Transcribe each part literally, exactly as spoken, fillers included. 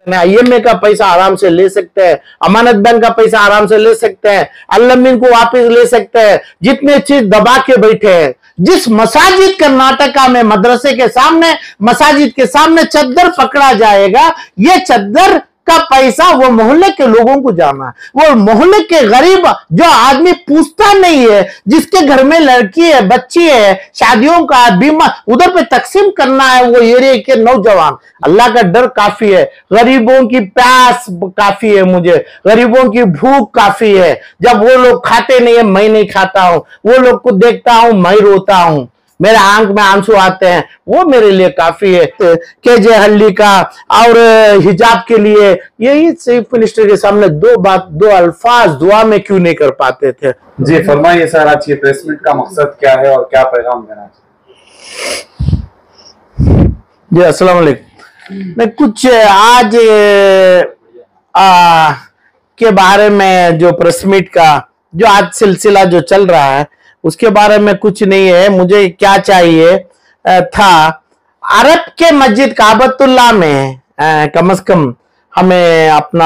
IMA का पैसा आराम से ले सकते हैं, अमानत बैंक का पैसा आराम से ले सकते हैं, अल्लमीन को वापस ले सकते हैं, जितने चीज दबा के बैठे हैं। जिस मसाजिद कर्नाटका में मदरसे के सामने, मसाजिद के सामने चद्दर पकड़ा जाएगा, ये चद्दर का पैसा वो मोहल्ले के लोगों को जाना है। वो मोहल्ले के गरीब जो आदमी पूछता नहीं है, जिसके घर में लड़की है, बच्ची है, शादियों का बीमा, उधर पे तकसीम करना है वो एरिया के नौजवान। अल्लाह का डर काफी है, गरीबों की प्यास काफी है, मुझे गरीबों की भूख काफी है। जब वो लोग खाते नहीं है, मैं नहीं खाता हूं, वो लोग को देखता हूं, मैं रोता हूं, मेरे आंख में आंसू आते हैं, वो मेरे लिए काफी है। के जे हल्ली का और हिजाब के लिए यही चीफ मिनिस्टर के सामने दो बात, दो अल्फाज दुआ में क्यों नहीं कर पाते थे। जी फरमाइए सर, आज ये प्रेस मीट का मकसद क्या है और क्या पैगाम देना चाहिए? जी अस्सलाम वालेकुम। मैं कुछ आज आ, के बारे में जो प्रेस मीट का जो आज सिलसिला जो चल रहा है उसके बारे में कुछ नहीं है। मुझे क्या चाहिए था, अरब के मस्जिद काबतुल्लाह में कम से कम हमें अपना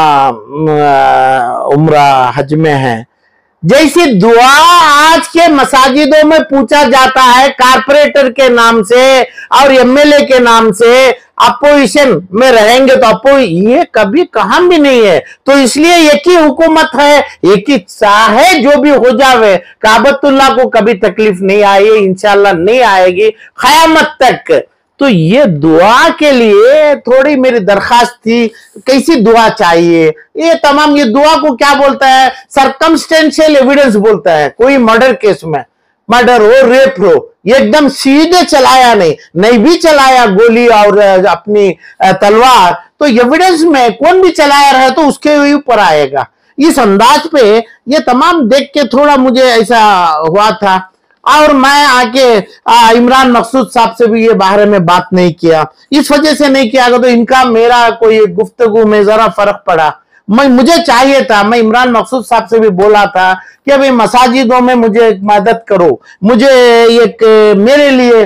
उम्रा हज में है, जैसी दुआ आज के मसाजिदों में पूछा जाता है कारपोरेटर के नाम से और एमएलए के नाम से, अपोजिशन में रहेंगे तो अपो ये कभी कहा भी नहीं है। तो इसलिए एक ही हुकूमत है, एक ही चाहे जो भी हो जावे, काबतुल्लाह को कभी तकलीफ नहीं आई, इंशाल्लाह नहीं आएगी क़यामत तक। तो ये दुआ के लिए थोड़ी मेरी दरखास्त थी, कैसी दुआ चाहिए। ये तमाम, ये दुआ को क्या बोलता है, सरकमस्टेंशियल एविडेंस बोलता है। कोई मर्डर केस में, मर्डर हो, रेप हो, एकदम सीधे चलाया नहीं, नहीं भी चलाया गोली और अपनी तलवार, तो एविडेंस में कौन भी चलाया रहे तो उसके ऊपर आएगा। इस अंदाज पे ये तमाम देख के थोड़ा मुझे ऐसा हुआ था। और मैं आके इमरान मकसूद साहब से भी ये बारे में बात नहीं किया, इस वजह से नहीं किया तो इनका मेरा कोई गुफ्तगू में जरा फर्क पड़ा। मैं मुझे चाहिए था, मैं इमरान मकसूद साहब से भी बोला था कि अभी मसाजिदों में मुझे मदद करो, मुझे एक मेरे लिए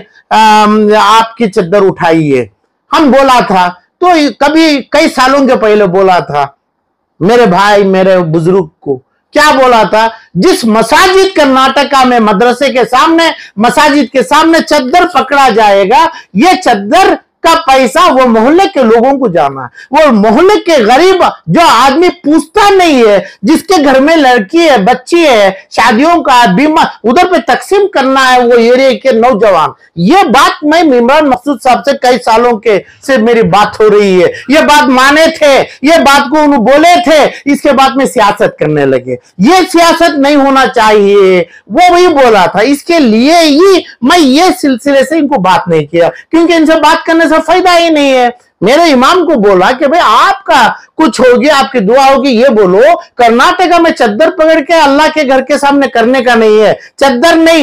आपकी चद्दर उठाइए, हम बोला था। तो कभी कई सालों के पहले बोला था मेरे भाई, मेरे बुजुर्ग को, क्या बोला था, जिस मसाजिद कर्नाटका में मदरसे के सामने, मसाजिद के सामने चद्दर पकड़ा जाएगा, ये चद्दर का पैसा वो मोहल्ले के लोगों को जाना है। वो मोहल्ले के गरीब जो आदमी पूछता नहीं है, जिसके घर में लड़की है, बच्ची है, शादियों का बीमा, उधर पे तकसीम करना है वो एरिया के नौजवान। ये बात मैं इमरान मकसूद साहब से कई सालों के से मेरी बात हो रही है, ये बात माने थे, ये बात को उन्होंने बोले थे, इसके बाद में सियासत करने लगे। ये सियासत नहीं होना चाहिए, वो वही बोला था। इसके लिए ही मैं ये सिलसिले से इनको बात नहीं किया, क्योंकि इनसे बात करने से फायदा ही नहीं है। मेरे इमाम को बोला कि भाई आपका कुछ होगी, आपकी दुआ होगी, ये बोलो। कर्नाटका में चद्दर पकड़ के अल्लाह के घर के सामने करने का नहीं है। चद्दर नहीं,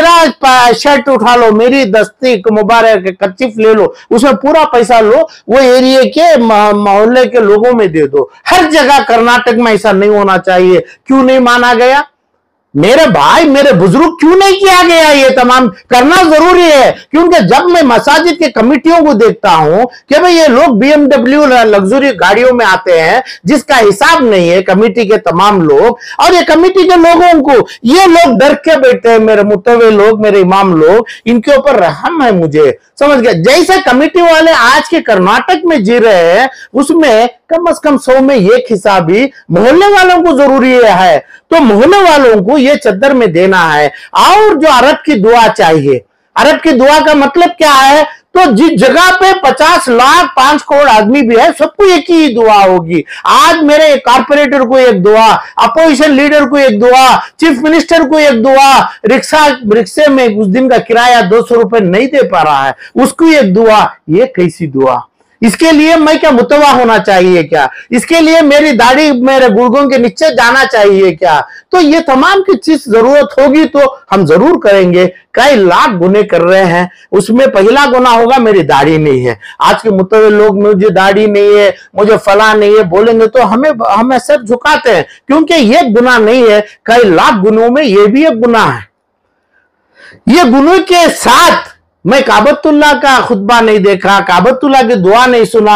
मेरा शर्ट उठा लो, मेरी दस्ती मुबारक कर्चिफ ले लो, उसमें पूरा पैसा लो, वो एरिया के मोहल्ले के लोगों में दे दो। हर जगह कर्नाटक में ऐसा नहीं होना चाहिए। क्यों नहीं माना गया मेरे भाई, मेरे बुजुर्ग, क्यों नहीं किया गया? ये तमाम करना जरूरी है, क्योंकि जब मैं मसाजिद के कमिटियों को देखता हूं कि भाई ये लोग बीएमडब्ल्यू लग्जरी गाड़ियों में आते हैं, जिसका हिसाब नहीं है, कमिटी के तमाम लोग, और ये कमिटी के लोगों को ये लोग डर के बैठे हैं। मेरे मुतवे लोग, मेरे इमाम लोग, इनके ऊपर रहम है मुझे, समझ गया। जैसे कमिटी वाले आज के कर्नाटक में जी रहे हैं, उसमें कम से कम सौ में एक हिसाब ही मोहल्ले वालों को जरूरी है। तो मोहल्ले वालों को ये चद्दर में देना है। और जो अरब की दुआ चाहिए, अरब की दुआ का मतलब क्या है, तो जिस जगह पे पचास लाख पांच करोड़ आदमी भी है, सबको एक ही दुआ होगी। आज मेरे कारपोरेटर को एक दुआ, अपोजिशन लीडर को एक दुआ, चीफ मिनिस्टर को एक दुआ, रिक्शा रिक्शे में उस दिन का किराया दो सौ रुपए नहीं दे पा रहा है, उसको एक दुआ। ये कैसी दुआ? इसके लिए मैं क्या मुतवा होना चाहिए क्या? इसके लिए मेरी दाढ़ी मेरे गुर्गों के नीचे जाना चाहिए क्या? तो ये तमाम की चीज जरूरत होगी तो हम जरूर करेंगे। कई लाख गुने कर रहे हैं, उसमें पहला गुना होगा मेरी दाढ़ी नहीं है। आज के मुतवे लोग मुझे दाढ़ी नहीं है, मुझे फला नहीं है बोलेंगे तो हमें हमें सर झुकाते हैं, क्योंकि ये गुना नहीं है, कई लाख गुनों में ये भी एक गुना है। ये गुनों के साथ मैं काबतुल्लाह का खुतबा नहीं देखा, काबतुल्लाह की दुआ नहीं सुना,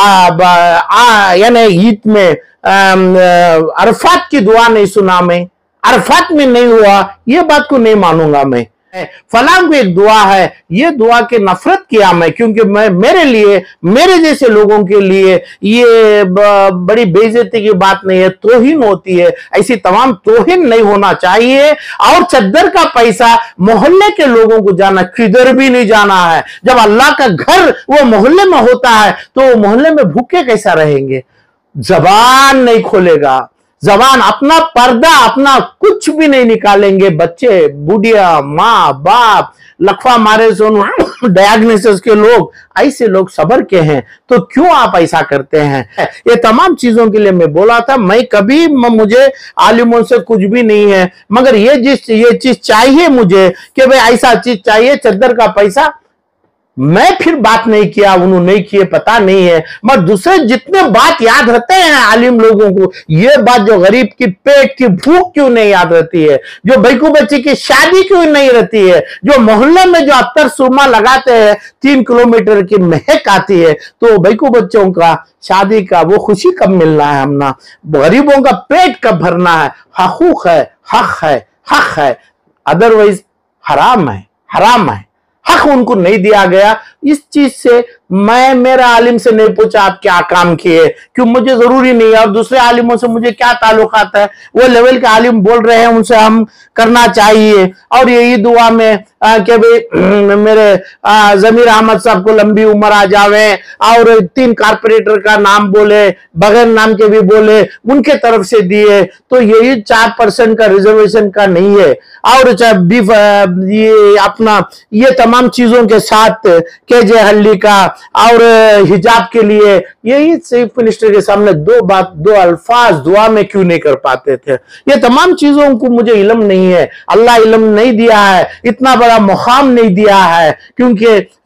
यानी ईद में अरफात की दुआ नहीं सुना, मैं अरफात में नहीं हुआ, ये बात को नहीं मानूंगा मैं। फलां को एक दुआ है, ये दुआ के नफरत किया मैं, क्योंकि मैं मेरे लिए, मेरे जैसे लोगों के लिए ये बड़ी बेइज्जती की बात नहीं है, तौहीन होती है। ऐसी तमाम तौहीन नहीं होना चाहिए। और चद्दर का पैसा मोहल्ले के लोगों को जाना, किधर भी नहीं जाना है। जब अल्लाह का घर वो मोहल्ले में होता है तो मोहल्ले में भूखे कैसा रहेंगे? जबान नहीं खोलेगा, जबान अपना पर्दा, अपना कुछ भी नहीं निकालेंगे। बच्चे, बुढ़िया, माँ बाप, लखवा मारे सोन डायग्नोसिस के लोग, ऐसे लोग सबर के हैं, तो क्यों आप ऐसा करते हैं? ये तमाम चीजों के लिए मैं बोला था। मैं कभी, मुझे आलिमों से कुछ भी नहीं है, मगर ये जिस ये चीज चाहिए मुझे कि भाई ऐसा चीज चाहिए, चद्दर का पैसा, मैं फिर बात नहीं किया, उन्होंने नहीं किए, पता नहीं है। मगर दूसरे जितने बात याद रहते हैं आलिम लोगों को, ये बात जो गरीब की पेट की भूख क्यों नहीं याद रहती है, जो बैकू बच्ची की शादी क्यों नहीं रहती है, जो मोहल्ले में जो अत्तर सुरमा लगाते हैं, तीन किलोमीटर की महक आती है, तो बैकू बच्चों का शादी का वो खुशी कब मिलना है? हमना गरीबों का पेट कब भरना है? हकूक है, हक है, हक है, अदरवाइज हराम है, हराम है। हक उनको नहीं दिया गया। इस चीज से मैं, मेरा आलिम से नहीं पूछा आप क्या काम किए, क्यों, मुझे जरूरी नहीं है। और दूसरे आलिमों से मुझे क्या ताल्लुकात है? वो लेवल के आलिम बोल रहे हैं, उनसे हम करना चाहिए। और यही दुआ में कि भाई मेरे जमीर अहमद साहब को लंबी उम्र आ जावे, और तीन कारपोरेटर का नाम बोले, बगैर नाम के भी बोले, उनके तरफ से दिए, तो यही चार परसेंट का रिजर्वेशन का नहीं है। और ये अपना ये तमाम चीजों के साथ के जे हल्ली का और हिजाब के लिए, यही चीफ मिनिस्टर के सामने दो बात, दो अल्फाज दुआ में क्यों नहीं कर पाते थे? ये तमाम चीजों को मुझे इल्म नहीं है, अल्लाह इल्म नहीं दिया है, इतना बड़ा मुकाम नहीं दिया है, क्योंकि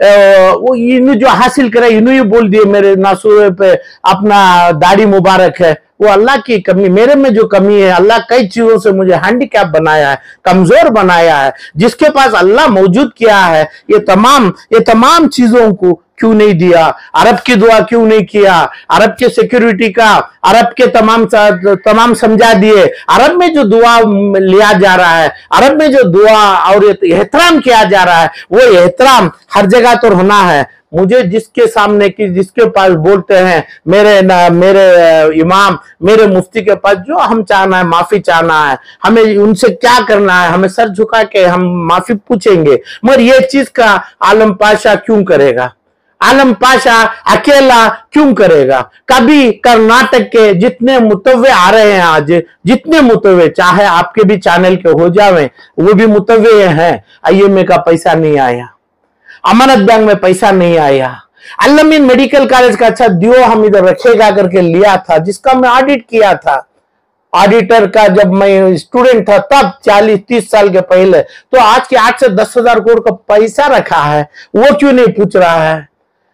वो इन्हों जो हासिल करे, इन्हों ही बोल दिए मेरे नासूर पे अपना दाढ़ी मुबारक है। वो अल्लाह की कमी, मेरे में जो कमी है, अल्लाह कई चीजों से मुझे हैंडीकैप बनाया है, कमजोर बनाया है। जिसके पास अल्लाह मौजूद किया है, ये तमाम ये तमाम चीजों को क्यों नहीं दिया? अरब की दुआ क्यों नहीं किया? अरब के सिक्योरिटी का, अरब के तमाम तमाम समझा दिए। अरब में जो दुआ लिया जा रहा है, अरब में जो दुआ और एहतराम किया जा रहा है, वो एहतराम हर जगह तो होना है। मुझे जिसके सामने की, जिसके पास बोलते हैं मेरे ना, मेरे इमाम, मेरे मुफ्ती के पास जो हम चाहना है, माफी चाहना है, हमें उनसे क्या करना है, हमें सर झुका के हम माफी पूछेंगे। मगर ये चीज का आलम पाशा क्यों करेगा? आलम पाशा अकेला क्यों करेगा? कभी कर्नाटक के जितने मुतव्वे आ रहे हैं, आज जितने मुतव्वे, चाहे आपके भी चैनल के हो जावे, वो भी मुतव्वे हैं। आईएमए का पैसा नहीं आया, अमानत बैंक में पैसा नहीं आया, अल-अमीन मेडिकल कॉलेज का अच्छा दियो हम इधर रखेगा करके लिया था, जिसका मैं ऑडिट किया था। ऑडिटर का जब मैं स्टूडेंट था तब, चालीस तीस साल के पहले, तो आज के आठ से दस हजार करोड़ का पैसा रखा है, वो क्यों नहीं पूछ रहा है?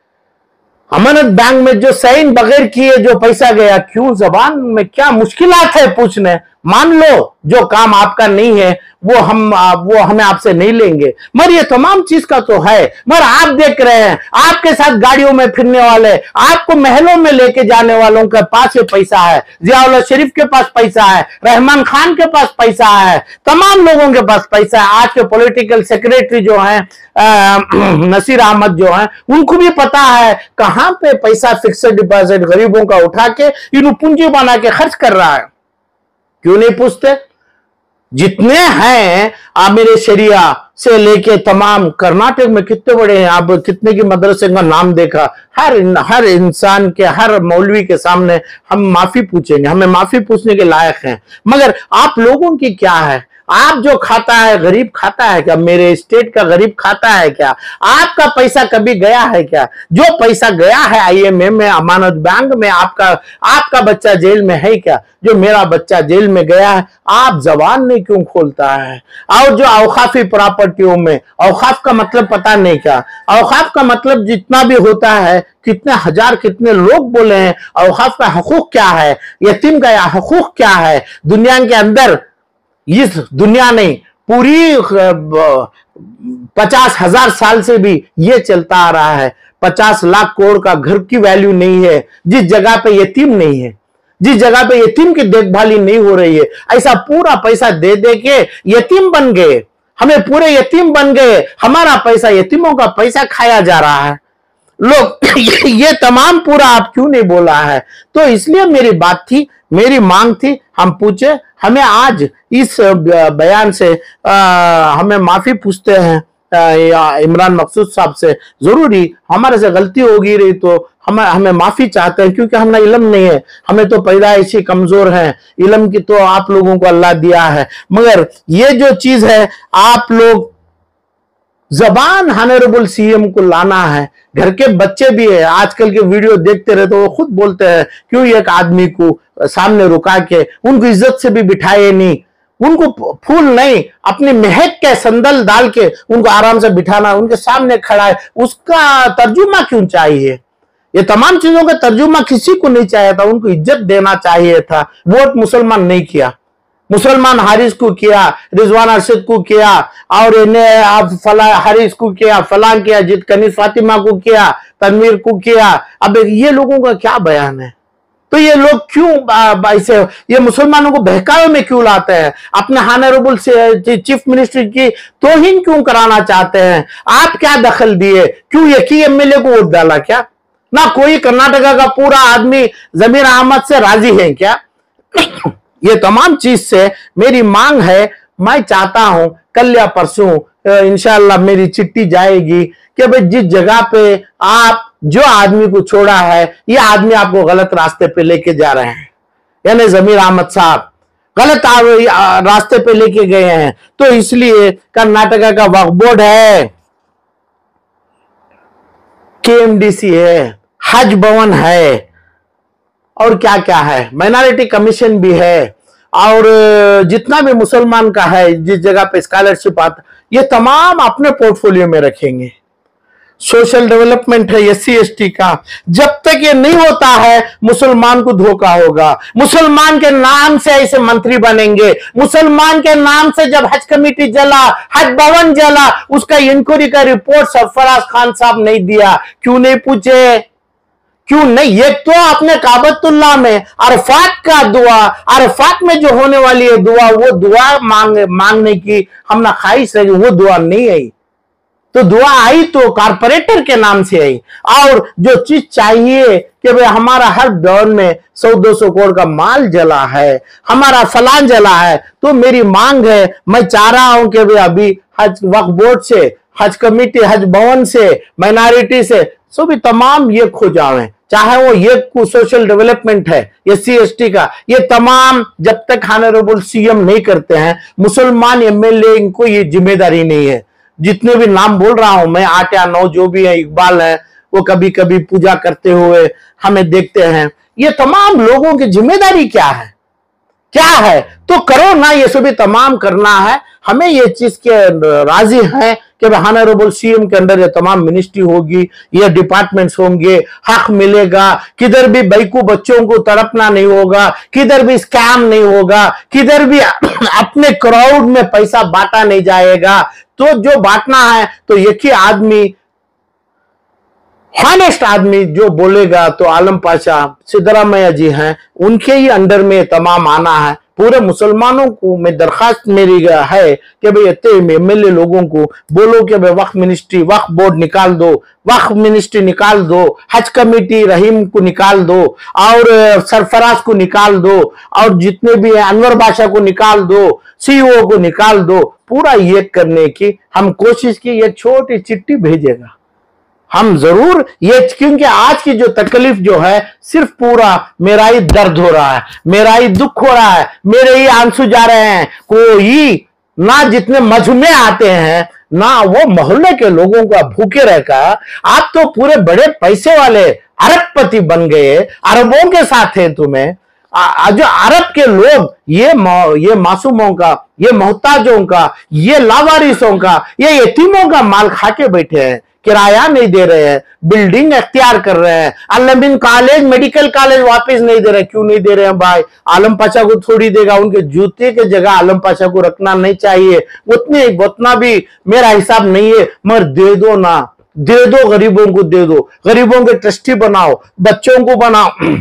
अमानत बैंक में जो साइन बगैर किए जो पैसा गया, क्यों? जबान में क्या मुश्किलात है पूछने? मान लो जो काम आपका नहीं है वो हम वो हमें आपसे नहीं लेंगे, मगर ये तमाम चीज का तो है। मगर आप देख रहे हैं, आपके साथ गाड़ियों में फिरने वाले, आपको महलों में लेके जाने वालों के पास ये पैसा है, जियाउल्लाह शरीफ के पास पैसा है, रहमान खान के पास पैसा है, तमाम लोगों के पास पैसा है। आज के पॉलिटिकल सेक्रेटरी जो हैं, नसीर अहमद जो हैं, उनको भी पता है कहां पे पैसा फिक्स्ड डिपॉजिट गरीबों का उठा के इन्हों पूंजी बना के खर्च कर रहा है। क्यों नहीं पूछते? जितने हैं आमिर शरिया से लेके तमाम, कर्नाटक में कितने बड़े हैं, आप कितने की मदरसे का नाम देखा। हर हर इंसान के, हर मौलवी के सामने हम माफी पूछेंगे, हमें माफी पूछने के लायक हैं। मगर आप लोगों की क्या है? आप जो खाता है, गरीब खाता है क्या? मेरे स्टेट का गरीब खाता है क्या? आपका पैसा कभी गया है क्या? जो पैसा गया है आईएमए में, अमानत बैंक में, आपका आपका बच्चा जेल में है क्या? जो मेरा बच्चा जेल में गया है, आप जबान नहीं क्यों खोलता है? और जो औकाफी प्रॉपर्टियों में, औकाफ का मतलब पता नहीं क्या? औकाफ का मतलब जितना भी होता है, कितने हजार कितने लोग बोले हैं, औकाफ का हकूक क्या है, यतीम का हकूक क्या है? दुनिया के अंदर, इस दुनिया नहीं, पूरी पचास हजार साल से भी ये चलता आ रहा है। पचास लाख करोड़ का घर की वैल्यू नहीं है जिस जगह पे यतीम नहीं है, जिस जगह पे यतीम की देखभाल नहीं हो रही है। ऐसा पूरा पैसा दे दे के यतीम बन गए, हमें पूरे यतीम बन गए, हमारा पैसा यतीमों का पैसा खाया जा रहा है। लोग ये तमाम पूरा आप क्यों नहीं बोला है? तो इसलिए मेरी बात थी, मेरी मांग थी, हम पूछे, हमें आज इस बयान से आ, हमें माफी पूछते हैं इमरान मकसूद साहब से। जरूरी हमारे से गलती होगी रही तो हम हमें माफी चाहते हैं, क्योंकि हमें इल्म नहीं है, हमें तो पैदाइशी कमजोर हैं। इल्म की तो आप लोगों को अल्लाह दिया है, मगर ये जो चीज है आप लोग जबान हानरेबल सीएम को लाना है। घर के बच्चे भी है, आजकल के वीडियो देखते रहे तो वो खुद बोलते हैं क्यों एक आदमी को सामने रुका के उनको इज्जत से भी बिठाए नहीं, उनको फूल नहीं अपनी महक के संदल डाल के उनको आराम से बिठाना, उनके सामने खड़ा है, उसका तर्जुमा क्यों चाहिए? ये तमाम चीजों का तर्जुमा किसी को नहीं चाहिए था, उनको इज्जत देना चाहिए था। वोट मुसलमान नहीं किया, मुसलमान हारिस को किया, रिजवान अरशद को किया, और इन्हें आप फला हारिस को किया, फलां किया, जित कनीज फातिमा को किया, तनवीर को किया। अब ये लोगों का क्या बयान है? तो ये लोग क्यों ऐसे ये मुसलमानों को बहकावे में क्यों लाते हैं? अपने हानरेबल से चीफ मिनिस्टर की तौहीन क्यों कराना चाहते हैं? आप क्या दखल दिए? क्यों एक ही एमएलए को वोट डाला? क्या ना कोई कर्नाटका का पूरा आदमी जमीर अहमद से राजी है क्या? ये तमाम चीज से मेरी मांग है, मैं चाहता हूं कल या परसों इंशाअल्लाह मेरी चिट्ठी जाएगी कि भाई जिस जगह पे आप जो आदमी को छोड़ा है, ये आदमी आपको गलत रास्ते पे लेके जा रहे हैं, यानी जमीर अहमद साहब गलत रास्ते पे लेके गए हैं। तो इसलिए कर्नाटका का वक्फ बोर्ड है, केएमडीसी है, हज भवन है, और क्या क्या है, माइनॉरिटी कमीशन भी है, और जितना भी मुसलमान का है जिस जगह पे स्कॉलरशिप आता, ये तमाम अपने पोर्टफोलियो में रखेंगे। सोशल डेवलपमेंट है एस सी एस टी का, जब तक ये नहीं होता है मुसलमान को धोखा होगा। मुसलमान के नाम से ऐसे मंत्री बनेंगे, मुसलमान के नाम से जब हज कमेटी जला, हज भवन जला, उसका इंक्वायरी का रिपोर्ट सरफराज खान साहब नहीं दिया। क्यों नहीं पूछे? क्यों नहीं? एक तो अपने काबतुल्लाह में अरफात का दुआ, अरफात में जो होने वाली है दुआ, वो दुआ मांग मांगने की हमने ख्वाहिश है, वो दुआ नहीं आई। तो दुआ आई तो कारपोरेटर के नाम से आई। और जो चीज चाहिए कि भाई हमारा हर दौर में सौ दो सौ करोड़ का माल जला है, हमारा फलान जला है, तो मेरी मांग है, मैं चाह रहा हूं कि भाई अभी हज वक्फ बोर्ड से, हज कमेटी, हज भवन से, माइनॉरिटी से सभी तमाम ये खो जाए, चाहे वो ये सोशल डेवलपमेंट है एस सी एस टी का, ये तमाम जब तक हानरेबल सीएम नहीं करते हैं, मुसलमान एमएलए इनको ये जिम्मेदारी नहीं है। जितने भी नाम बोल रहा हूं मैं, आठ या नौ जो भी है, इकबाल है, वो कभी कभी पूजा करते हुए हमें देखते हैं, ये तमाम लोगों की जिम्मेदारी क्या है? क्या है? तो करो ना, ये सभी तमाम करना है। हमें ये चीज के राजी है कि हानरेबल सीएम के अंदर ये तमाम मिनिस्ट्री होगी, ये डिपार्टमेंट्स होंगे, हक मिलेगा, किधर भी बैकू बच्चों को तड़पना नहीं होगा, किधर भी स्कैम नहीं होगा, किधर भी अपने क्राउड में पैसा बांटा नहीं जाएगा। तो जो बांटना है तो एक ही आदमी, हॉनेस्ट आदमी जो बोलेगा, तो आलम पाशा सिद्धरामैया जी हैं, उनके ही अंडर में तमाम आना है। पूरे मुसलमानों को मैं दरखास्त मेरी है कि भाई इतने एमएलए लोगों को बोलो कि भाई वक्फ मिनिस्ट्री, वक्फ बोर्ड निकाल दो, वक्फ मिनिस्ट्री निकाल दो, हज कमेटी रहीम को निकाल दो, और सरफराज को निकाल दो, और जितने भी हैं अनवर बादशाह को निकाल दो, सीईओ को निकाल दो। पूरा ये करने की हम कोशिश की, ये छोटी चिट्ठी भेजेगा हम जरूर ये, क्योंकि आज की जो तकलीफ जो है सिर्फ पूरा मेरा ही दर्द हो रहा है, मेरा ही दुख हो रहा है, मेरे ही आंसू जा रहे हैं। कोई ना जितने मजमे आते हैं ना वो मोहल्ले के लोगों का भूखे रहकर, आप तो पूरे बड़े पैसे वाले अरबपति बन गए, अरबों के साथ है तुम्हें, आ, जो अरब के लोग ये ये मासूमों का, ये मोहताजों का, ये लावारिसों का, ये यतीमों का माल खा के बैठे हैं, किराया नहीं दे रहे हैं, बिल्डिंग अख्तियार कर रहे हैं, अल-अमीन कॉलेज, मेडिकल कॉलेज वापस नहीं दे रहे। क्यों नहीं दे रहे हैं भाई? आलम पाशा को थोड़ी देगा, उनके जूते के जगह आलम पाशा को रखना नहीं चाहिए, उतने उतना भी मेरा हिसाब नहीं है, मगर दे दो ना, दे दो, गरीबों को दे दो, गरीबों के ट्रस्टी बनाओ, बच्चों को बनाओ।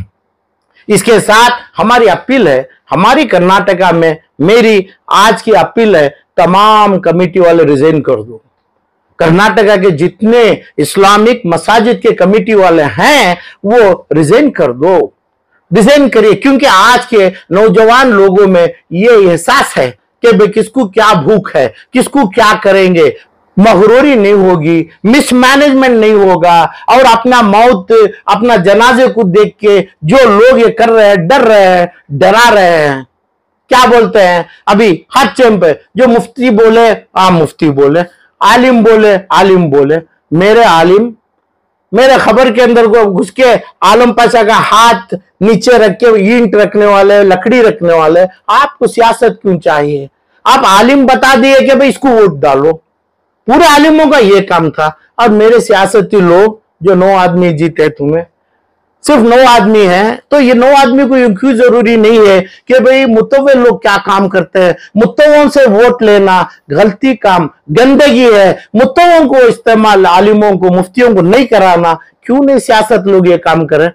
इसके साथ हमारी अपील है, हमारी कर्नाटका में मेरी आज की अपील है, तमाम कमेटी वाले रिजाइन कर दो। कर्नाटका के जितने इस्लामिक मसाजिद के कमेटी वाले हैं वो रिजाइन कर दो, रिजाइन करिए, क्योंकि आज के नौजवान लोगों में ये एहसास है कि भाई किसको क्या भूख है, किसको क्या करेंगे, मगरूरी नहीं होगी, मिसमैनेजमेंट नहीं होगा, और अपना मौत, अपना जनाजे को देख के जो लोग ये कर रहे हैं, डर रहे हैं, डरा रहे हैं। क्या बोलते हैं अभी हर टाइम पे, जो मुफ्ती बोले आ मुफ्ती बोले, आलिम बोले आलिम बोले। मेरे आलिम मेरे खबर के अंदर को घुस के आलम पाशा का हाथ नीचे रख के ईंट रखने वाले, लकड़ी रखने वाले, आपको सियासत क्यों चाहिए? आप आलिम बता दिए कि भाई इसको वोट डालो, पूरे आलिमों का ये काम था। और मेरे सियासती लोग जो नौ आदमी जीते, तुम्हें सिर्फ नौ आदमी हैं, तो ये नौ आदमी को क्यों जरूरी नहीं है कि भाई मुतव्वे लोग क्या काम करते हैं? मुतव्वों से वोट लेना गलती काम, गंदगी है। मुतव्वों को इस्तेमाल आलिमों को, मुफ्तियों को नहीं कराना। क्यों नहीं सियासत लोग ये काम करें?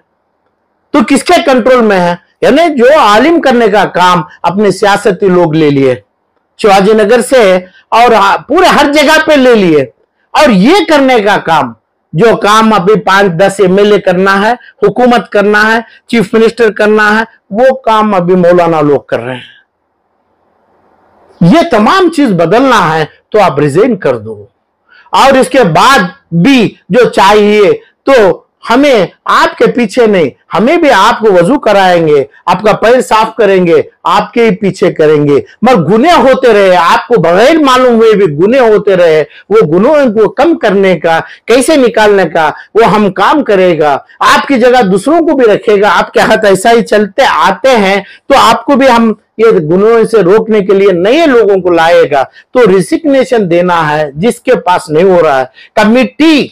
तो किसके कंट्रोल में है? यानी जो आलिम करने का काम अपने सियासती लोग ले लिए, शिवाजी नगर से और पूरे हर जगह पे ले लिए। और ये करने का काम, जो काम अभी पांच दस एमएलए करना है, हुकूमत करना है, चीफ मिनिस्टर करना है, वो काम अभी मौलाना लोग कर रहे हैं। ये तमाम चीज बदलना है तो आप रिजाइन कर दो। और इसके बाद भी जो चाहिए तो हमें आपके पीछे नहीं, हमें भी आपको वजू कराएंगे, आपका पैर साफ करेंगे, आपके ही पीछे करेंगे। मगर गुनाह होते रहे, आपको बगैर मालूम हुए भी गुनाह होते रहे, वो गुनाहों को कम करने का, कैसे निकालने का वो हम काम करेगा। आपकी जगह दूसरों को भी रखेगा। आपके हाथ ऐसा ही चलते आते हैं तो आपको भी हम ये गुनाहों से रोकने के लिए नए लोगों को लाएगा। तो रिसिग्नेशन देना है जिसके पास नहीं हो रहा है, कमिटी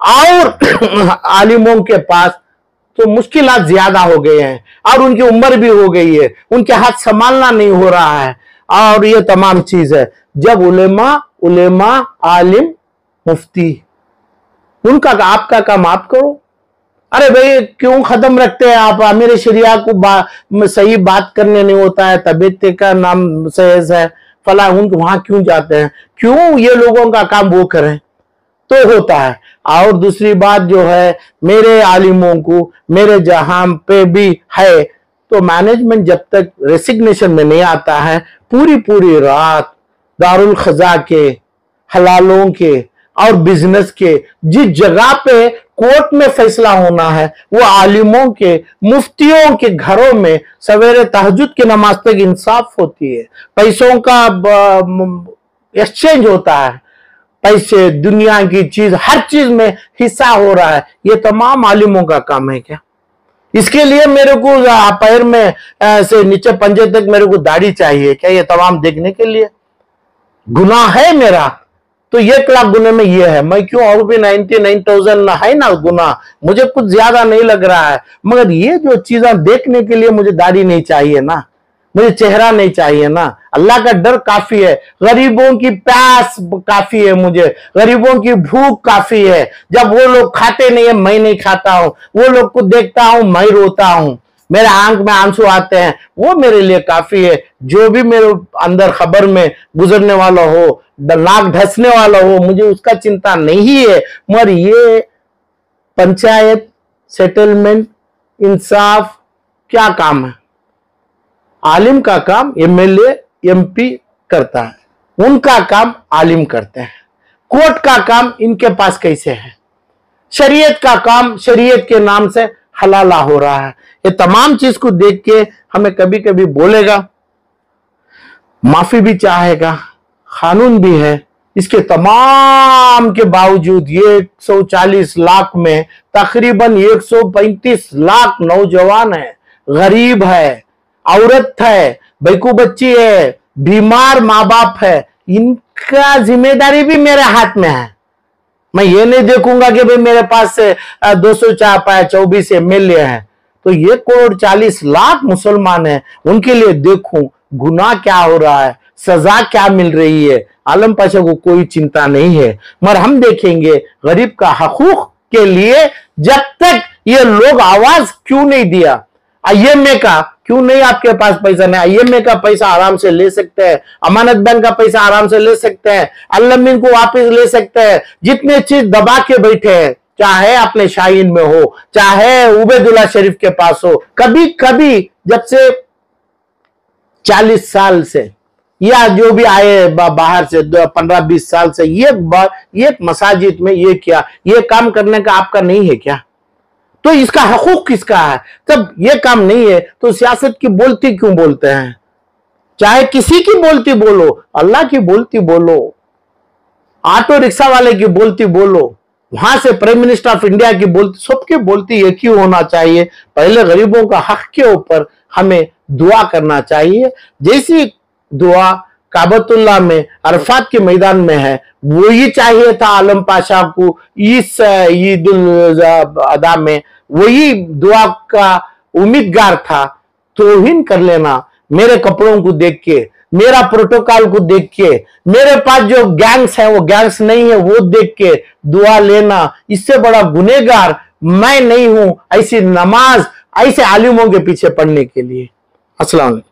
और आलिमों के पास तो मुश्किलात ज्यादा हो गए हैं, और उनकी उम्र भी हो गई है, उनके हाथ संभालना नहीं हो रहा है, और ये तमाम चीज है। जब उलेमा उलेमा आलिम मुफ्ती, उनका आपका काम आप करो। अरे भाई क्यों खत्म रखते हैं आप? मेरे शरिया को बा, सही बात करने नहीं होता है, तबीयत का नाम सहज है फला, उनको वहां क्यों जाते हैं? क्यों ये लोगों का काम वो करें तो होता है। और दूसरी बात जो है, मेरे आलिमों को मेरे जहां पे भी है, तो मैनेजमेंट जब तक रेसिग्नेशन में नहीं आता है, पूरी पूरी रात दारुल खजा के, हलालों के और बिजनेस के जिस जगह पे कोर्ट में फैसला होना है, वो आलिमों के, मुफ्तियों के घरों में सवेरे तहज्जुद की नमाज तक इंसाफ होती है, पैसों का एक्सचेंज होता है, पैसे, दुनिया की चीज, हर चीज में हिस्सा हो रहा है। ये तमाम आलिमों का काम है क्या? इसके लिए मेरे को पैर में से नीचे पंजे तक मेरे को दाढ़ी चाहिए क्या? ये तमाम देखने के लिए गुनाह है मेरा, तो एक लाख गुने में ये है। मैं क्यों, और भी नाइन्टी नाइन थाउजेंड है ना गुनाह, मुझे कुछ ज्यादा नहीं लग रहा है, मगर ये जो चीजें देखने के लिए मुझे दाढ़ी नहीं चाहिए ना, मुझे चेहरा नहीं चाहिए ना। अल्लाह का डर काफी है, गरीबों की प्यास काफी है, मुझे गरीबों की भूख काफी है। जब वो लोग खाते नहीं है, मैं नहीं खाता हूं, वो लोग को देखता हूं, मैं रोता हूं, मेरे आंख में आंसू आते हैं, वो मेरे लिए काफी है। जो भी मेरे अंदर खबर में गुजरने वाला हो, नाक ढसने वाला हो, मुझे उसका चिंता नहीं है। मगर ये पंचायत, सेटलमेंट, इंसाफ क्या काम है? आलिम का काम एमएलए एमपी करता है, उनका काम आलिम करते हैं। कोर्ट का काम इनके पास कैसे है? शरीयत का काम शरीयत के नाम से हलाला हो रहा है। ये तमाम चीज को देख के हमें कभी कभी बोलेगा, माफी भी चाहेगा, कानून भी है। इसके तमाम के बावजूद ये एक सौ चालीस लाख में तकरीबन एक सौ पैंतीस लाख नौजवान है, गरीब है, औरत है, बैकू बच्ची है, बीमार माँ बाप है, इनका जिम्मेदारी भी मेरे हाथ में है। मैं ये नहीं देखूंगा कि भाई मेरे पास से दो सौ चौबीस एम एल ए है, तो ये करोड़ चालीस लाख मुसलमान है, उनके लिए देखूं गुनाह क्या हो रहा है, सजा क्या मिल रही है। आलम पाशा को कोई चिंता नहीं है, मगर हम देखेंगे गरीब का हकूक के लिए जब तक ये लोग आवाज क्यों नहीं दिया। आईएमए का क्यों नहीं, आपके पास पैसा नहीं, आईएमए का पैसा आराम से ले सकते हैं, अमानत बैंक का पैसा आराम से ले सकते हैं, अल्लमीन को वापस ले सकते हैं। जितने चीज दबा के बैठे हैं, चाहे अपने शाहीन में हो, चाहे उबैदुल्ला शरीफ के पास हो, कभी कभी जब से चालीस साल से या जो भी आए बाहर से पंद्रह बीस साल से, ये ये मसाजिद में ये क्या, ये काम करने का आपका नहीं है क्या? तो इसका हकूक किसका है? तब ये काम नहीं है तो सियासत की बोलती क्यों बोलते हैं? चाहे किसी की बोलती बोलो, अल्लाह की बोलती बोलो, ऑटो रिक्शा वाले की बोलती बोलो, वहां से प्राइम मिनिस्टर ऑफ इंडिया की बोलती, सबकी बोलती एक ही होना चाहिए। पहले गरीबों का हक के ऊपर हमें दुआ करना चाहिए। जैसी दुआ काबतुल्लाह में अरफात के मैदान में है, वही चाहिए था आलम पाशा को इस ईद उल अदा में, वही दुआ का उम्मीदगार था। तौहीन कर लेना मेरे कपड़ों को देख के, मेरा प्रोटोकॉल को देख के, मेरे पास जो गैंग्स है वो गैंग्स नहीं है वो देख के दुआ लेना, इससे बड़ा गुनहगार मैं नहीं हूं ऐसी नमाज ऐसे आलिमों के पीछे पढ़ने के लिए। अस्सलाम वालेकुम।